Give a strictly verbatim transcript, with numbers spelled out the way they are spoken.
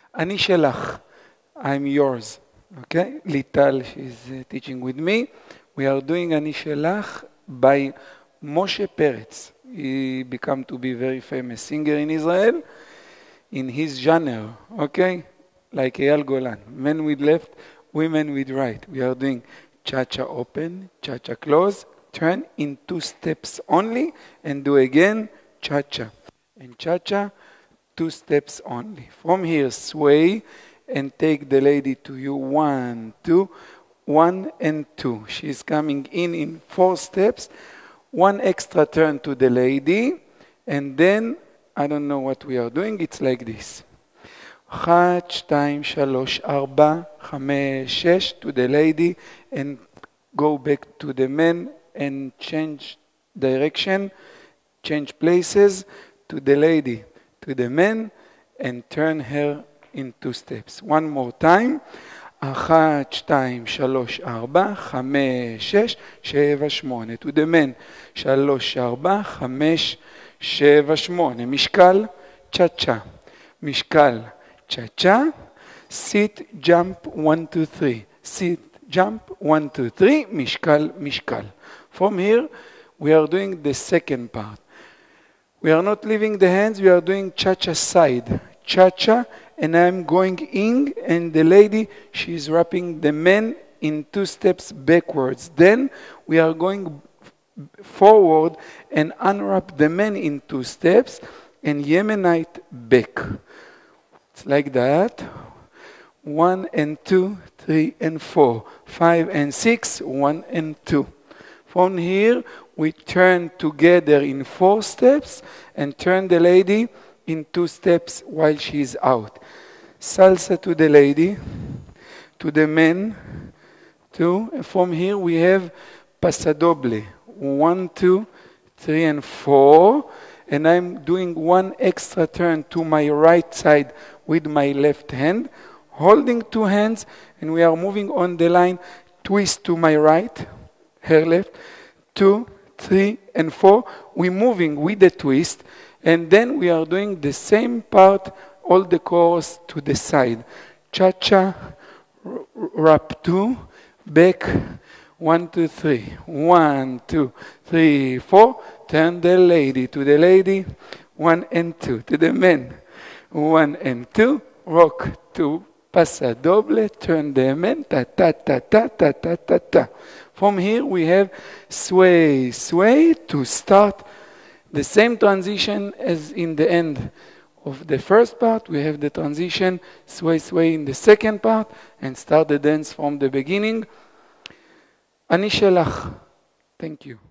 אני שלך. I'm yours. Okay? Lital, she's uh, teaching with me. We are doing אני שלך by Moshe Peretz. He became to be very famous singer in Israel in his genre. Okay? Like Eyal Golan. Men with left, women with right. We are doing cha-cha open, cha-cha close, turn in two steps only, and do again cha-cha. And cha-cha, two steps only. From here, sway and take the lady to you. One, two, one and two. She's coming in in four steps. One extra turn to the lady, and then, I don't know what we are doing, it's like this. אחת, שתיים, שלוש, ארבע, חמש, שש, to the lady, and go back to the man, and change direction, change places, to the lady, to the man, and turn her in two steps. One more time. אחת, שתיים, שלוש, ארבע, חמש, שש, שבע, שמונה. To the man. שלוש, ארבע, חמש, שבע, שמונה. משקל, צ'ה-צ'ה. משקל, צ'ה-צ'ה. sit, jump, one, two, three. sit, jump, one, two, three. משקל, משקל. From here, we are doing the second part. We are not leaving the hands, we are doing cha-cha side. Cha-cha, and I'm going in, and the lady, she's wrapping the man in two steps backwards. Then we are going forward and unwrap the man in two steps, and Yemenite back. It's like that. One and two, three and four, five and six, one and two. From here, we turn together in four steps and turn the lady in two steps while she is out. Salsa to the lady, to the men, two. And from here we have pasadoble. One, two, three, and four. And I'm doing one extra turn to my right side with my left hand, holding two hands, and we are moving on the line. Twist to my right, her left, two, three, and four. We're moving with the twist, and then we are doing the same part, all the chorus to the side. Cha-cha, wrap two, back, one, two, three. One, two, three, four. Turn the lady to the lady, one and two. To the men, one and two. Rock two, passa doble, turn the men, ta ta ta ta ta ta ta ta. From here we have sway, sway to start the same transition as in the end of the first part. We have the transition, sway, sway in the second part, and start the dance from the beginning. אני שלך. Thank you.